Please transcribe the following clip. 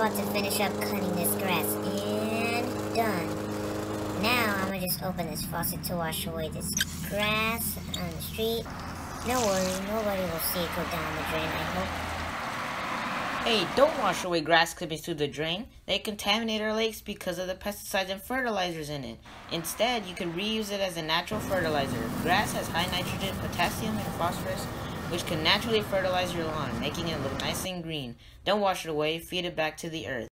about to finish up cutting this grass. And done. Now I'm gonna just open this faucet to wash away this grass on the street. No worry, nobody will see it go down the drain, I hope. Hey, don't wash away grass clippings through the drain. They contaminate our lakes because of the pesticides and fertilizers in it. Instead, you can reuse it as a natural fertilizer. Grass has high nitrogen, potassium, and phosphorus, which can naturally fertilize your lawn, making it look nice and green. Don't wash it away, feed it back to the earth.